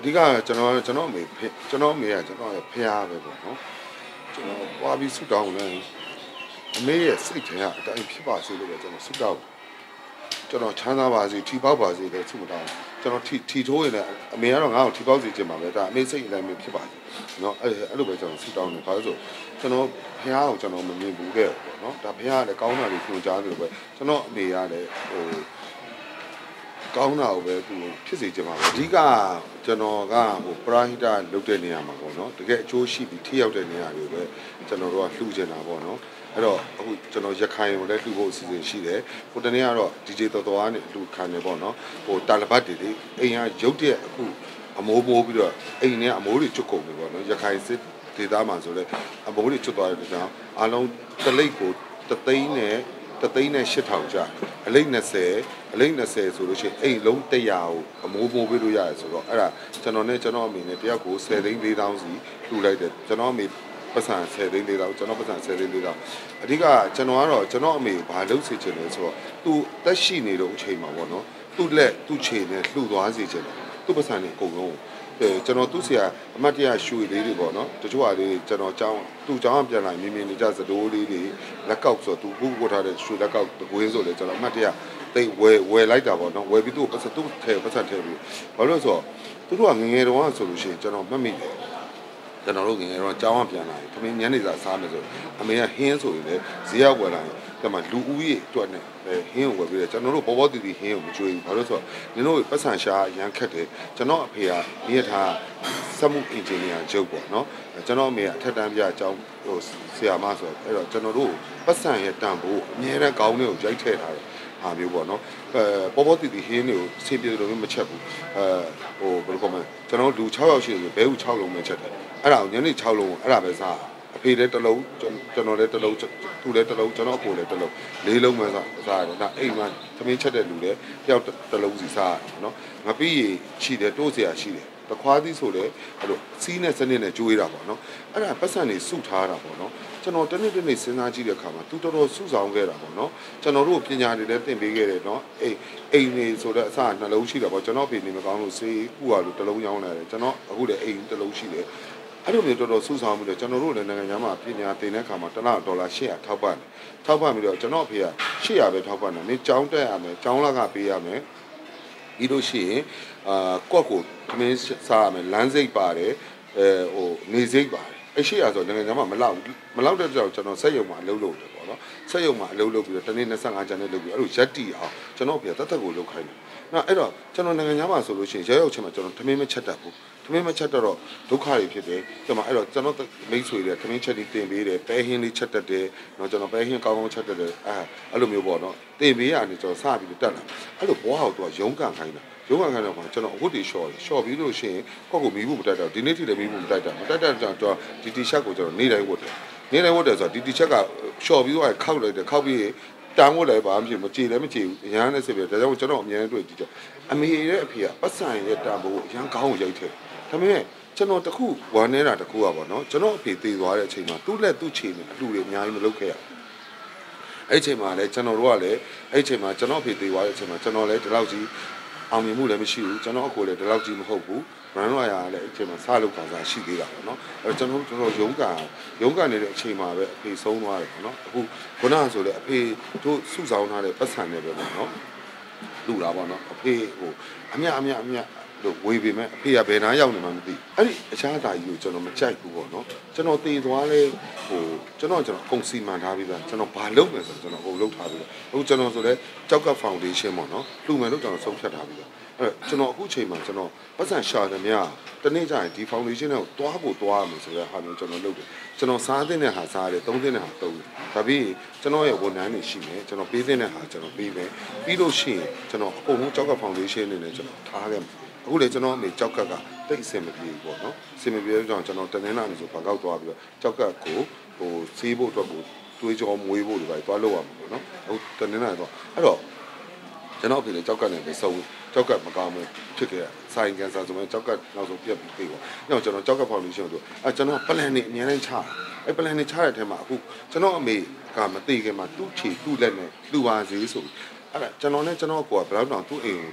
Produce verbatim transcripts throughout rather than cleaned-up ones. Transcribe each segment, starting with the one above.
ဒီကကျွန်တော်ကျွန်တော်မေကျွန်တော်မေကကျွန်တော်ရဲ့ဖះပဲပေါ့နော်ကျွန်တော်ပွားပြီးဆုတောင်းတယ်အမေရဲ့စိတ်ထဲကအတိုင်းဖြစ်ပါစေလို့ပဲကျွန်တော်ဆုတောင်းကျွန်တော်ချမ်းသာပါစေထီပေါက်ပါစေလို့ဆုမတောင်းကျွန်တော်ထီထီထိုးရင်လည်းအမေကတော့ငါ့ကိုထီပေါက်စေချင်ပါပဲဒါအမေစိတ်အတိုင်းပဲဖြစ်ပါစေเนาะအဲ့အဲ့လိုပဲကျွန်တော်ဆုတောင်းတယ်ဘာလို့ဆိုကျွန်တော်ဖះကိုကျွန်တော်မမြင်ဘူးခဲ့ပေါ့เนาะဒါဖះကလည်းကောင်းတာတွေညွှန်ကြားတယ်ပဲကျွန်တော်အမေကလည်းဟိုကောင်းတာကိုပဲသူဖြစ်စေချင်ပါပဲအဓိကကျွန်တော်ကဟိုပရာဟိတလုပ်တဲ့နေရာမှာပေါ့နော်တကယ်အကျိုးရှိပြီးထိရောက်တဲ့နေရာတွေပဲကျွန်တော်တို့ကလှူချင်တာပေါ့နော်အဲ့တော့အခုကျွန်တော်ရခိုင်ကိုလည်းလှူဖို့အစီအစဉ်ရှိတယ်ဟိုတနေ့ကတော့ ဒီ ဂျေ တော်တော်ကနေလှူခံနေပေါ့နော်ဟိုတာလဘတ်တွေလေအိမ်ကရုပ်တရက်အခုအမိုးမိုးပြီးတော့အိမ်နဲ့အမိုးတွေကျွတ်ကုန်ပြီပေါ့နော်ရခိုင်စစ်ဒေသမှာဆိုလဲအမိုးတွေကျွတ်သွားတဲ့ကြောင့်အားလုံးတလိပ်ကိုတသိန်းနဲ့တသိန်းနဲ့ရှစ်ထောင်ကျအလိပ်20အလိပ်20ဆိုလို့ရှိရင်အိမ်လုံးတစ်ရာကိုအမိုးမိုးပေးလို့ရတယ်ဆိုတော့အဲ့ဒါကျွန်တော်နဲ့ကျွန်တော်အမေနဲ့တယောက်ကို十သိန်း၄သောင်းစီလှူလိုက်တယ်ကျွန်တော်အမေပတ်စံ十သိန်း၄သောင်းကျွန်တော်ပတ်စံ十သိန်း၄သောင်းအဓိကကျွန်တော်ကတော့ကျွန်တော်အမေဘာလုပ်စေချင်လဲဆိုတော့သူတက်ရှိနေတော့အချိန်မှာပေါ့နော်သူ့လက်သူ့ခြေနဲ့လှူသွားစေချင်တယ်သူ့ပတ်စံတွေအကုန်လုံးအဲကျွန်တော်သူ့ဆရာအမတ်တရရွှေလေးတွေပေါ့နော်တချို့ဟာလေးကျွန်တော်ကျောင်းသူ့ကျောင်းပြန်လာမြင်မြင်နေကြစတိုးလေးတွေလက်ကောက်ဆိုသူဘုတ်ကိုထားတဲ့ရွှေလက်ကောက်တကွင်းဆိုလေကျွန်တော်အမတ်တရတိတ်ဝယ်ဝယ်လိုက်တာပေါ့နော်ဝယ်ပြီးသူ့ပတ်စံသူ့ထဲပတ်စံထဲပြီးဘာလို့လဲဆိုတော့သူတို့ကငငယ်တုန်းကဆိုလို့ရှိရင်ကျွန်တော်မှတ်မိတယ်ကျွန်တော်တို့ငငယ်တော့ကျောင်းကပြန်လာတယ်ခမင်းညနေစာစားမယ်ဆိုအမေကဟင်းဆိုရင်လေဈေးရောက်ဝယ်လာတယ်ကမှလူဦးရေအတွက်နဲ့ဟင်းကိုဝယ်ပြီးတယ်ကျွန်တော်တို့ဘောဘောတီတီဟင်းကိုမကြွေးဘူးဘာလို့ဆိုတော့နင်တို့ပတ်စံရှာရန်ခက်တယ်ကျွန်တော်အဖေကမိရထားစက်မှုအင်ဂျင်နီယာချုပ်ပေါ့နော်ကျွန်တော်အမေကအထက်တန်းပြအကြောင်းဟိုဆရာမဆိုအဲ့တော့ကျွန်တော်တို့ပတ်စံရဲ့တန်ဖိုးအများနဲ့ကောင်းတွေကိုရိုက်ထည့်ထားတယ်ဟာမျိုးပေါ့နော်အဲပေါ်ပေါ်တီတီဟင်းတွေကိုဆင်းပြေလို့မချက်ဘူးအဲဟိုဘယ်လိုကောမလဲကျွန်တော်လူ၆ယောက်ရှိတယ်ဘဲဦး၆လုံးပဲချက်တယ်အဲ့ဒါကိုညနေ၆လုံးအဲ့ဒါပဲစားအဖေလည်းတစ်လုံးကျွန်တော်လည်းတစ်လုံးသူလည်းတစ်လုံးကျွန်တော်အကိုလည်းတစ်လုံးလေးလုံးပဲစားစားရတယ်ဒါအိမ်မှာသမင်းချက်တဲ့လူလည်းတယောက်တစ်လုံးစီစားရတယ်နော်ငပိရီရှိတယ်တိုးเสียရှိတယ်တခွားသီးဆိုလည်းအဲ့လိုစီးနဲ့စနစ်နဲ့ကျွေးတာပေါ့နော်အဲ့ဒါပတ်စံနေစုထားတာပေါ့နော်ကျွန်တော်တနေ့တနေ့စဉ်းစားကြည့်တဲ့အခါမှာသူတော်တော်စုဆောင်ခဲ့တာပေါ့နော်ကျွန်တော်တို့ပညာတွေလည်းသင်ပေးခဲ့တယ်နော်အိမ်အိမ်နေဆိုတော့အစနှလုံးရှိတာပေါ့ကျွန်တော်ဖေနေမကောင်းလို့စေးကူရလို့တစ်လုံးရောင်းလာတယ်ကျွန်တော်အခုလည်းအိမ်တစ်လုံးရှိတယ်အဲ့လိုမျိုးတော်တော်စုဆောင်ပြီးတော့ကျွန်တော်တို့လည်းနိုင်ငံသားမှာပညာသင်တဲ့အခါမှာတစ်လဒေါ်လာ၈ရာထောက်ပံ့တယ်ထောက်ပံ့ပြီးတော့ကျွန်တော်အဖေက၈ရာပဲထောက်ပံ့တယ်မင်းကျောင်းတက်ရမယ်ကျောင်းလကပေးရမယ်ပြီးလို့ရှိရင်အာကော့ကိုသမင်းစားရမယ်လမ်းစိတ်ပါတယ်အဲဟိုနေစိတ်ပါတယ်အရှိရဆိုနိုင်ငံသားမှာမလောက်မလောက်တဲ့ကြောင့်ကျွန်တော်ဆက်ရုံမှာအလုပ်လုပ်တယ်ပေါ့နော်ဆက်ရုံမှာအလုပ်လုပ်ပြီးတော့တနေ့၂၅ကျန်နဲ့လုပ်ပြီးအဲ့လိုရက်တီအောင်ကျွန်တော်ပြတတ်တတ်ကိုလုပ်ခိုင်းတယ်နော်အဲ့တော့ကျွန်တော်နိုင်ငံသားမှာဆိုလို့ရှိရင်ရောက်ရောက်ချင်းမှာကျွန်တော်သမင်းမချက်တတ်ဘူးသမင်းမချက်တော့ဒုက္ခတွေဖြစ်တယ်ကျွန်တော်အဲ့တော့ကျွန်တော်မိတ်ဆွေတွေသမင်းချက်တွေတင်ပေးတယ်ပဲဟင်းလေးချက်တတ်တယ်နော်ကျွန်တော်ပဲဟင်းကောင်းကောင်းချက်တတ်တယ်အဲအဲ့လိုမျိုးပေါ့နော်တင်ပေးရတယ်ကျွန်တော်စပြီးတက်လာအဲ့လိုဘွားဟောက်တော့ရုံးကန်ခိုင်းတာရုံးကန်ခိုင်းတော့ကျွန်တော်အခုတည်းရှော့ရှော့ပြီးလို့ရှိရင်ကောက်ကိုမီးဖို့မတိုက်တော့ဒီနေ့ထိလည်းမီးဖို့မတိုက်တာမတိုက်တဲ့ကြောင့်ကျွန်တော်ဒီတီရှပ်ကိုကျွန်တော်နေတိုင်းဝတ်တယ်နေတိုင်းဝတ်တယ်ဆိုတော့ဒီတီရှပ်ကရှော့ပြီးတော့ခောက်လိုက်တယ်ခောက်ပြီးတန်းဝတ်လိုက်ပါမဖြစ်မကြည်လည်းမကြည်ဘူးအရန်နဲ့စစ်ပြဒါကြောင့်ကျွန်တော်အမြဲတမ်းတွေ့ကြည့်တယ်အမေရဲ့အဖေကပတ်စံရဲ့တန်ဖိုးအရန်ကောင်းကိုရိုက်ထည့်ဒါပေမဲ့ကျွန်တော်တခုဝမ်းနေတာတခုอ่ะပေါ့နော်ကျွန်တော်အဖေတည်သွားတဲ့အချိန်မှာသူ့လက်သူ့ခြေနဲ့အတူတွေအများကြီးမလုပ်ခဲ့ရအဲ့အချိန်မှာလည်းကျွန်တော်တို့ကလည်းအဲ့အချိန်မှာကျွန်တော်အဖေတည်သွားတဲ့အချိန်မှာကျွန်တော်လည်းဒီလောက်ကြီးအောင်မြင်မှုလည်းမရှိဘူးကျွန်တော်အကိုလည်းဒီလောက်ကြီးမဟုတ်ဘူးဘရန်ရော်ယာလည်းအဲ့အချိန်မှာစလုပ်ခံစားရှိသေးတာပေါ့နော်အဲ့ကျွန်တော်တို့ရုံးကန်ရုံးကန်နေတဲ့အချိန်မှာပဲအဖေဆုံးသွားတယ်ပေါ့နော်အခုခုနကဆိုလည်းအဖေတို့စုဆောင်ထားတဲ့ပတ်စံတွေပဲပေါ့နော်လူတာပေါ့နော်အဖေဟိုအမြအမြအမြလို့ဝေပေမဲ့အဖေကဘယ်နားရောက်နေမှမသိအဲ့ဒီအခြားသားကြီးကိုကျွန်တော်မကြိုက်ဘူးပေါ့နော်ကျွန်တော်တည်သွားလဲဟိုကျွန်တော်ကျွန်တော်အကုန်စီမံထားပြီးသားကျွန်တော်ဘာလုပ်မယ်ဆိုတော့ကျွန်တော်အကုန်လုပ်ထားပြီးတော့အခုကျွန်တော်ဆိုလဲကြောက်ကဖောင်ဒေးရှင်းပေါ့နော်လှူမယ်လို့ကျွန်တော်ဆုံးဖြတ်ထားပြီးတော့အဲ့ကျွန်တော်အခုချိန်မှာကျွန်တော်ပတ်စံရှာတယ်များတနေ့ကျရင်ဒီဖောင်ဒေးရှင်းကိုတွားဖို့တွားရမယ်ဆိုတဲ့ဟာမျိုးကျွန်တော်လုပ်တယ်ကျွန်တော်စားတဲ့ဟာစားတယ်သုံးတဲ့ဟာသုံးတယ်ဒါပြီးကျွန်တော်ရဲ့ဝန်ထမ်းတွေရှိမယ်ကျွန်တော်ပေးတဲ့ဟာကျွန်တော်ပေးမယ်ပြီးလို့ရှိရင်ကျွန်တော်အကုန်လုံးကြောက်ကဖောင်ဒေးရှင်းနေနဲ့ကျွန်တော်ထားခဲ့အခုလေကျွန်တော်အမေကြောက်ကကတိတ်အဆင်မပြေဘူးပေါ့နော်အဆင်မပြေတဲ့ကြောင့်ကျွန်တော်တနင်္လာနေ့ဆိုဘာကောက်သွားပြီးတော့ကြောက်ကကိုဟိုဆေးဖို့အတွက်ကိုတွေးကြောမွေးဖို့တွေပဲသွားလုပ်ရမှာပေါ့နော်အခုတနင်္လာနေ့တော့အဲ့တော့ကျွန်တော်အဖေလည်းကြောက်ကနဲ့ပဲစုံကြောက်ကမကောင်းဘူးဖြစ်ခဲ့ဆိုင်ကန်ဆာဆိုမှကြောက်ကနောက်ဆုံးပြက်ပြီးပြေးပေါ့ညောင်ကျွန်တော်ကြောက်ကဖောင်ဒေးရှင်းတို့အဲကျွန်တော်ပလန်နေအများနဲ့ချတာအဲပလန်နေချတဲ့အထဲမှာအခုကျွန်တော်အမေကမသိခင်မှာသူ့ချီသူ့လက်နဲ့လူပါစေဆိုအဲ့ဒါကျွန်တော်နဲ့ကျွန်တော်ကိုကဘယ်တော့တောင်သူ့အိမ်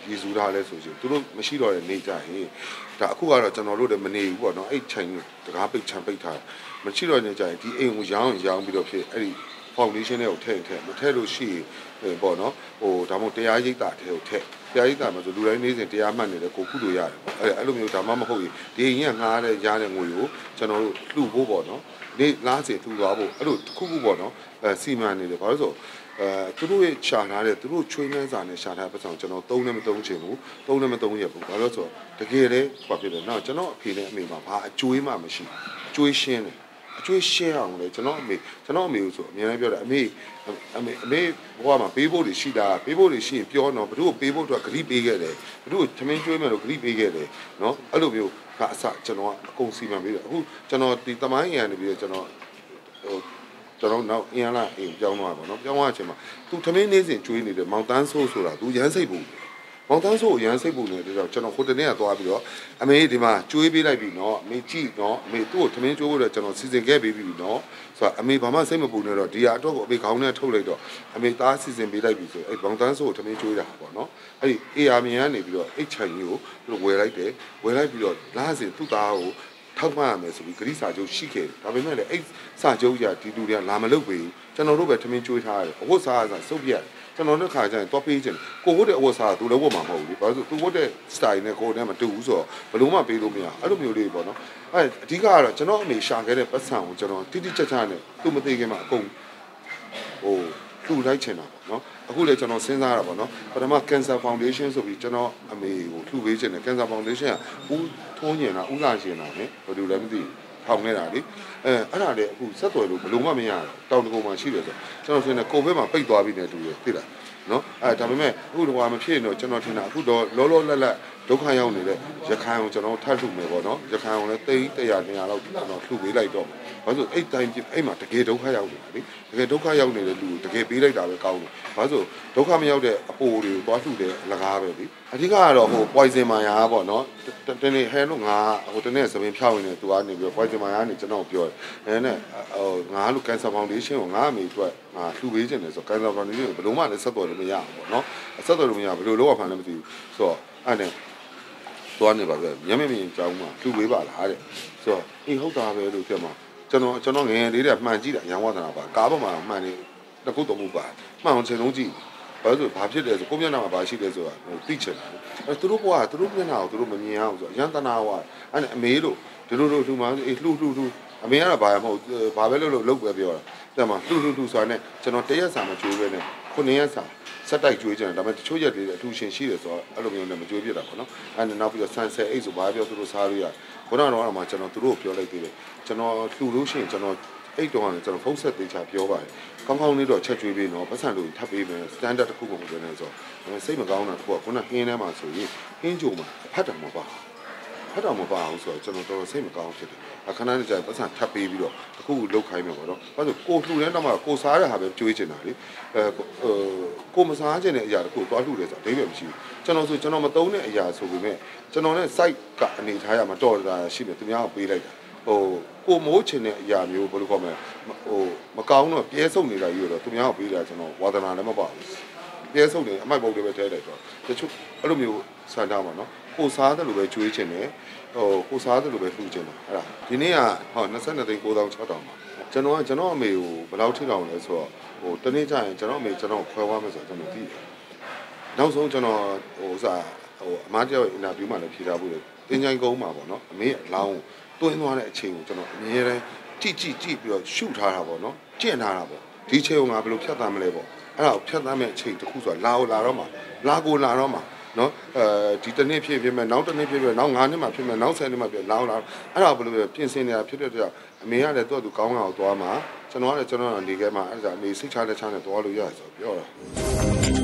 ရည်စူးထားလဲဆိုရင်သူတို့မရှိတော့တဲ့နေကြရင်ဒါအခုကတော့ကျွန်တော်တို့လည်းမနေဘူးပေါ့နော်အဲ့ချိန်တကားပိတ်ချမ်းပိတ်ထားမရှိတော့နေကြရင်ဒီအိမ်ကိုရောင်းရောင်းပြီးတော့ဖြစ်အဲ့ဒီ foundation တွေကိုထည့်ထည့်မထည့်လို့ရှိရင်ပေါ့နော်ဟိုဒါမှမဟုတ်တရားရိပ်တာထဲကိုထည့်တရားရိပ်တာမှာဆိုလူတိုင်းနေစဉ်တရားမှတ်နေတယ်ကိုခုလိုရတယ်အဲ့အဲ့လိုမျိုးဒါမှမဟုတ်ရင်ဒီအိမ်ကငားတဲ့ရားတဲ့ငွေကိုကျွန်တော်တို့လှူဖို့ပေါ့နော်နေလားစီထူသွားဖို့အဲ့လိုတစ်ခုခုပေါ့နော်အဲစီမံနေတယ်ဘာလို့ဆိုအဲသူတို့ရဲ့ရှာထားတဲ့သူတို့ချွေးနှန်းစာနဲ့ရှာထားတဲ့ပတ်စံကျွန်တော်သုံးလည်းမသုံးချင်ဘူးသုံးလည်းမသုံးရဘူးဘာလို့ဆိုတကယ်လေဘာဖြစ်လဲနော်ကျွန်တော်အဖေနဲ့အမေမှာဘာအကျွေးမှမရှိအကျွေးရှင်းတယ်အကျွေးရှင်းအောင်လေကျွန်တော်အမေကျွန်တော်အမေကိုဆိုအများကြီးပြောတယ်အမေအမေအမေဘဝမှာပေးဖို့တွေရှိတာပေးဖို့တွေရှိရင်ပြောတော့ဘသူ့ကိုပေးဖို့တော့ဂရိပေးခဲ့တယ်ဘသူ့ကိုသမင်းကျွေးမယ်လို့ဂရိပေးခဲ့တယ်နော်အဲ့လိုမျိုးကအစကျွန်တော်ကအကုန်စီမံပေးတယ်အခုကျွန်တော်ဒီတမိုင်းရန်နေပြီးတော့ကျွန်တော်ဟိုကျွန်တော်နောက်အင်အားလာအိမ်ပြောင်းသွားပါတော့ပြောင်းသွားချိန်မှာသူသမင်းနေစဉ်ကျွေးနေတယ်မောင်တန်းဆိုးဆိုတာသူရမ်းစိတ်ဘူးမောင်တန်းဆိုးရမ်းစိတ်ဘူးနေတဲ့ကြောင့်ကျွန်တော်ဟိုတနေ့ကသွားပြီးတော့အမေဒီမှာကျွေးပေးလိုက်ပြီနော်အမေကြည့်နော်အမေသူ့ကိုသမင်းကျွေးဖို့တော့ကျွန်တော်စီစဉ်ခဲ့ပြီးပြီနော်ဆိုတော့အမေဘာမှစိတ်မပူနေတော့ဒီဟာအတွက်ကိုအမေခေါင်းနဲ့ထုတ်လိုက်တော့အမေသားစီစဉ်ပေးလိုက်ပြီဆိုအဲ့မောင်တန်းဆိုးကိုသမင်းကျွေးတာပေါ့နော်အဲ့ဒီအေအာမြန်ကနေပြီးတော့အိတ်ချိုင်ကြီးကိုသူတို့ဝယ်လိုက်တယ်ဝယ်လိုက်ပြီးတော့လားစီသူ့သားကိုထောက်မှရမယ်ဆိုပြီးဂရိစာချုပ်ရှိခဲ့တယ်ဒါပေမဲ့လည်းအဲ့စာချုပ်ကြီးဒီလူတွေကလာမလုပ်ဘူးကျွန်တော်တို့ပဲထမင်းကျွေးထားရတယ်အဝတ်စားကစုပ်ပြတ်ကျွန်တော်တို့ခါကျရင်တော့ပေးခြင်းကိုဟုတ်တဲ့အဝတ်စားသူလည်းဝတ်မှာမဟုတ်ဘူးဘာလို့ဆိုသူဝတ်တဲ့ style နဲ့ကိုယ်နဲ့မတူဘူးဆိုတော့ဘလို့မှပေးလို့မရအဲ့လိုမျိုးလေးပေါ့နော်အဲ့အဓိကကတော့ကျွန်တော်အမေရှာခဲ့တဲ့ပတ်စံကိုကျွန်တော်တိတိကျကျနဲ့သူ့မသိခင်မှာအကုန်ဟိုသူ့လိုက်ချင်တာပေါ့နော်အခုလည်းကျွန်တော်စဉ်းစားရတာပေါ့နော်ပထမ Cancer Foundation ဆိုပြီးကျွန်တော်အမေကိုလှူပေးခြင်းနဲ့ Cancer Foundation ကဦးထုံးညင်တာဦးလာရှင်တာနဲ့ဘယ်လိုလဲမသိထောင်နေတာလေအဲအဲ့ဒါလည်းအခုဆက်သွယ်လို့ဘလို့မှမရတောင်တကုံမှာရှိတယ်ဆိုကျွန်တော်ထင်တယ်ကိုဗစ်မှာပိတ်သွားပြီနဲ့တူတယ်သိလားနော်အဲဒါပေမဲ့အခုတော့မဖြစ်တော့ကျွန်တော်ထင်တာအခုတော့လောလောလတ်လတ်ဒုက္ခရောက်နေတဲ့ရခိုင်အောင်ကျွန်တော်ထပ်လှူမယ်ပေါ့နော်ရခိုင်အောင်လည်းတိတ်တရာနေရာလောက်ကျွန်တော်လှူပေးလိုက်တော့ဘာလို့အဲ့တိုင်းအဲ့မှာတကယ်ဒုက္ခရောက်နေတာလေတကယ်ဒုက္ခရောက်နေတဲ့လူကိုတကယ်ပေးလိုက်တာပဲကောင်းတယ်ဘာလို့ဒုက္ခမရောက်တဲ့အပိုတွေကိုသွားလှူတယ်လကားပဲလေအဓိကကတော့ဟို poison မာယာပေါ့နော်တနေ့ဟဲလို့ငါဟိုတနေ့သပင်ဖြောက်နေတယ်သူကနေပြီး poison မာယာကနေကျွန်တော်ပြောတယ်အဲနဲ့ဟိုငါလို့ Cancer Foundation ကိုငါအမေအတွက်ငါလှူပေးခြင်းတယ်ဆို Cancer Foundation ကိုဘယ်လိုမှလည်းဆက်သွယ်လို့မရဘူးပေါ့နော်ဆက်သွယ်လို့မရဘယ်လိုလုပ်ရမှန်းလည်းမသိဘူးဆိုတော့အဲ့နဲ့သွားနေပါပဲမျက်မြင်မြင်ကြောင်းမှာလှူပေးပါလားတဲ့ဆိုတော့အေးဟုတ်တာပဲလို့ပြောမှာကျွန်တော်ကျွန်တော်ငယ်ငယ်လေးတည်းမှန်ကြည့်တာရန်ဝါသနာပါကားပေါ်မှာမှန်နေတခုတော့မဟုတ်ပါမှန်အောင်ချိန်လုံးကြည့်ဘာလို့ဘာဖြစ်လဲဆိုကိုမျက်နှာမှာဘာရှိလဲဆိုတာဟိုသိချင်တယ်အဲသူတို့ဘွားသူတို့မျက်နှာကိုသူတို့မမြင်အောင်ဆိုရန်တနာဝါအဲ့အမေတို့ဒီလိုလိုလှူမှအေးလှူလှူလှူအမေကတော့ဘာမှမဟုတ်ဘာပဲလို့လို့လုပ်ပဲပြောတာတဲ့မှာလှူလှူလှူဆိုတာနဲ့ကျွန်တော်တရက်စာမကြိုးပဲနဲ့ခုနှစ်ရက်စာဆက်တိုက်ကြွေးကြတယ်ဒါပေမဲ့တချို့ရက်တွေအထူးရှင်ရှိတယ်ဆိုတော့အဲ့လိုမျိုးနဲ့မကြွေးပြတာပေါ့နော်အဲ့နဲ့နောက်ပြီးတော့ဆန်ဆယ်အိတ်ဆိုဘာပြောသူတို့စားလို့ရခုနကတော့မှကျွန်တော်သူတို့ပြောလိုက်သေးတယ်ကျွန်တော်လှူလို့ရှိရင်ကျွန်တော်အိတ်တော့ကကျွန်တော်ဖုန်းဆက်သေးချာပြောပါတယ်ကောင်းကောင်းလေးတော့ချက်ကျွေးပေးနော်ပတ်စံလို့ထပ်ပေးမယ် standard တစ်ခုကိုမပြောနဲ့ဆိုတော့စိတ်မကောင်းတာတခုကခုနဟင်းထဲမှာဆိုရင်ဟင်းကြုံမှာဖတ်တယ်မပါဖတ်တော့မပါအောင်ဆိုတော့ကျွန်တော်တော်တော်စိတ်မကောင်းဖြစ်တယ်အခဏနဲ့ကြာပတ်စံထပ်ပေးပြီးတော့တခုခုလောက်ခိုင်းမယ်ပေါ့နော်ဘာလို့ကိုလှူတဲ့တော့မှကိုစားတဲ့ဟာပဲကျွေးချင်တာလေအဲကိုမစားချင်တဲ့အရာတခုသွားလှူတယ်ဆိုတော့အဓိပ္ပာယ်မရှိဘူးကျွန်တော်ဆိုကျွန်တော်မသုံးတဲ့အရာဆိုပေမဲ့ကျွန်တော်နဲ့ site ကအနေထားရမှာတော်တာရှိတယ်သူများကိုပေးလိုက်တာဟိုကိုမိုးချင်တဲ့အရာမျိုးဘယ်လိုခေါ်မလဲဟိုမကောင်းတော့ပြဲဆုပ်နေတာကြီးတော့သူများကိုပေးတာကျွန်တော်ဝါသနာလည်းမပါဘူးပြဲဆုပ်နေအမိုက်ပုတ်တွေပဲထဲလိုက်တော့တချို့အဲ့လိုမျိုးစံထားပါနော်ကိုစားတယ်လို့ပဲကျွေးချင်တယ်ဟိုကိုစားတယ်လို့ပဲလှူချင်တယ်အဲ့ဒါဒီနေ့ကဟောနှစ်၂သိန်းကိုးသောင်းခြောက်ထောင်ပါကျွန်တော်ကကျွန်တော်အမေကိုဘယ်လောက်ထိအောင်လဲဆိုတော့ဟိုတနေ့ကျရင်ကျွန်တော်အမေကျွန်တော်ခွဲသွားမယ်ဆိုတော့ကျွန်တော်သိတယ်နောက်ဆုံးကျွန်တော်ဟိုစားဟိုအမားတယောက်အင်တာဗျူးမှာလည်းဖြေထားဖို့လေတင်းချိုင်းကုန်းမှာပေါ့နော်အမေအလောင်းတွင်းသွားတဲ့အချိန်ကိုကျွန်တော်အမြဲတမ်းကြည့်ကြည့်ကြည့်ပြီးတော့ရှုထားတာပေါ့နော်ကျင့်ထားတာပေါ့ဒီချိန်ကငါဘယ်လိုဖြတ်သန်းမလဲပေါ့အဲ့ဒါကိုဖြတ်သန်းမဲ့အချိန်တစ်ခုဆိုတာလာကိုလာတော့မှာလာကိုလာတော့မှာနော်အဲဒီတစ်နေ့ဖြစ်ဖြစ်မဲ့နောက်တစ်နေ့ဖြစ်ဖြစ်နောက်ငါးနှစ်မှဖြစ်မဲ့နောက်ဆယ်နှစ်မှဖြစ်လာအောင်လာအဲ့ဒါဘယ်လိုပြင်ဆင်နေတာဖြစ်တဲ့တော့အမေကလည်းသူ့အတူကောင်းအောင်သွားမှာကျွန်တော်ကလည်းကျွန်တော်အနေခဲမှာအဲ့ဒါအမေစိတ်ချလက်ချနဲ့သွားလို့ရတယ်ဆိုတော့ပြောတာ